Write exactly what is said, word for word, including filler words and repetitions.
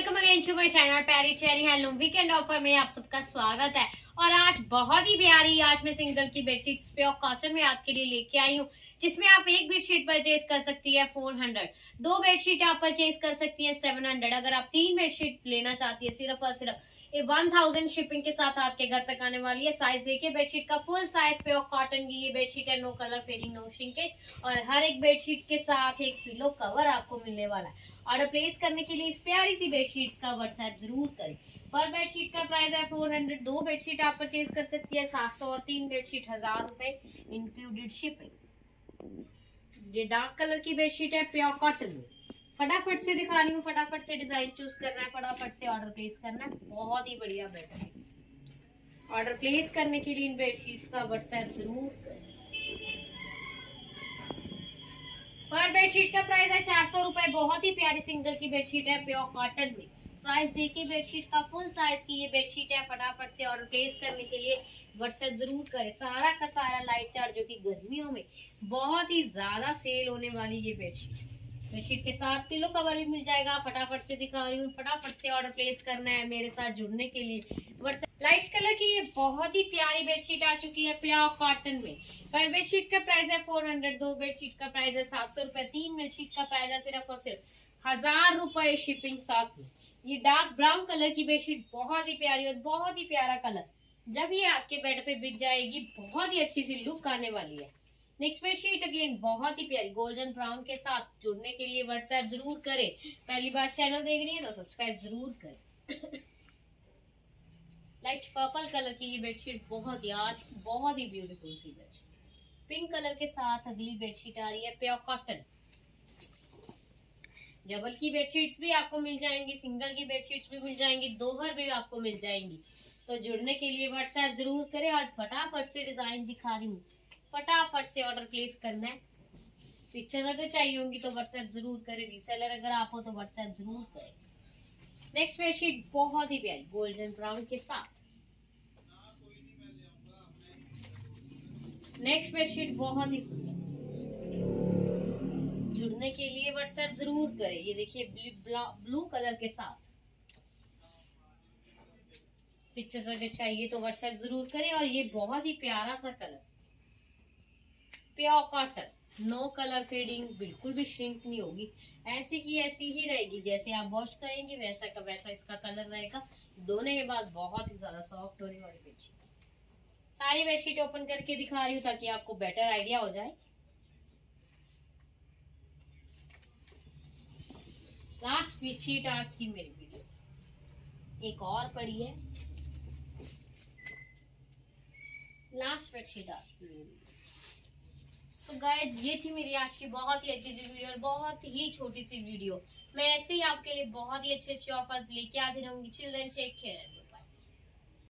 Welcome again to my channel पैरी चेरी handloom weekend offer में आप सबका स्वागत है। और आज बहुत ही प्यारी आज मैं सिंगल की बेडशीट प्योर कॉटन में आपके लिए लेके आई हूँ, जिसमें आप एक बेडशीट परचेज कर सकती है फोर हंड्रेड, दो बेडशीट आप परचेज कर सकती है सेवन हंड्रेड। अगर आप तीन बेडशीट लेना चाहती है सिर्फ और सिर्फ ये वन थाउजेंड शिपिंग के साथ आपके घर तक आने वाली है। साइज देखिए बेडशीट का फुल साइज प्योर कॉटन की ये बेडशीट है, no colour fading no shrinkage, और हर एक बेडशीट के साथ एक पिलो कवर आपको मिलने वाला है। ऑर्डर प्लेस करने के लिए इस प्यारी सी बेडशीट्स का व्हाट्सएप जरूर करें। पर बेडशीट का प्राइस है फोर हंड्रेड, दो बेडशीट आप परचेज कर सकती है सात सौ, और तीन बेडशीट हजार रुपए इंक्लूडेड शिपिंग। ये डार्क कलर की बेडशीट है प्योर कॉटन में। फटाफट से दिखा रही हूँ, फटाफट से डिजाइन चूज करना है, फटाफट से ऑर्डर प्लेस करना है। बहुत ही बढ़िया बेडशीट। ऑर्डर प्लेस करने के लिए इन बेडशीट्स का व्हाट्सएप जरूर करें। पर बेडशीट का प्राइस है चार सौ रुपए। बहुत ही प्यारी सिंगल की बेडशीट है प्योर कॉटन में। साइज देखिए बेडशीट का फुल साइज की ये बेडशीट है। फटाफट से ऑर्डर प्लेस करने के लिए व्हाट्सएप जरूर करें। सारा का सारा लाइट चार्ज जो कि गर्मियों में बहुत ही ज्यादा सेल होने वाली ये बेडशीट। बेडशीट के साथ पिलो कवर भी मिल जाएगा। फटाफट से दिखा रही हूँ, फटाफट से ऑर्डर प्लेस करना है मेरे साथ जुड़ने के लिए व्हाट्सएप। लाइट कलर की ये बहुत ही प्यारी बेडशीट आ चुकी है प्योर कॉटन में। पर बेडशीट का प्राइस है फोर हंड्रेड, दो बेडशीट का प्राइस है सात सौ रुपए, तीन बेडशीट का प्राइस है सिर्फ और सिर्फ हजार रुपए शिपिंग साथ में। ये डार्क ब्राउन कलर की बेडशीट बहुत ही प्यारी और बहुत ही प्यारा कलर, जब ये आपके बेड पे बिछ जाएगी बहुत ही अच्छी सी लुक आने वाली है। नेक्स्ट बेडशीट अगेन बहुत ही प्यारी गोल्डन ब्राउन के साथ। जुड़ने के लिए व्हाट्सएप जरूर करें। पहली बार चैनल देख रही है तो सब्सक्राइब जरूर करें। लाइट पर्पल कलर की ये बेडशीट बहुत ही आज की बहुत ही ब्यूटीफुल सी बेडशीट। पिंक कलर के साथ अगली बेडशीट आ रही है प्योर कॉटन। डबल की बेडशीट्स भी आपको मिल जाएंगी, सिंगल की बेडशीट्स भी मिल जाएंगी, दोहर भी आपको मिल जाएंगी। तो जुड़ने के लिए व्हाट्सएप जरूर करें। आज फटाफट से डिजाइन दिखा रही हूँ, फटाफट से ऑर्डर प्लेस करना है। पिक्चर अगर चाहिए होंगी तो व्हाट्सएप जरूर करें। रीसेलर अगर आप हो तो व्हाट्सएप जरूर करें। नेक्स्ट बेडशीट बहुत ही प्यारी गोल्डन ब्राउन के साथ। नेक्स्ट बेडशीट बहुत ही सुंदर। जुड़ने के लिए व्हाट्सएप जरूर करें। ये देखिए ब्लू कलर के साथ। पिक्चर्स अगर चाहिए तो व्हाट्सएप जरूर करें। और ये बहुत ही प्यारा सा colour pure cotton, no colour fading, बिल्कुल भी श्रिंक नहीं होगी, ऐसी की ऐसी ही रहेगी। जैसे आप वॉश करेंगे वैसा का वैसा इसका कलर रहेगा। धोने के बाद बहुत ही ज्यादा सॉफ्ट होने वाली बेडशीट। सारी बेडशीट ओपन करके दिखा रही हूँ ताकि आपको बेटर आइडिया हो जाए। लास्ट बेडशीट आज की मेरी वीडियो एक और पड़ी है। लास्ट बेडशीट आज की मेरी वीडियो। तो गाइज ये थी मेरी आज की बहुत ही अच्छी सी वीडियो और बहुत ही छोटी सी वीडियो। मैं ऐसे ही आपके लिए बहुत ही अच्छे अच्छे ऑफर्स लेके आती रहूंगी। Children take care.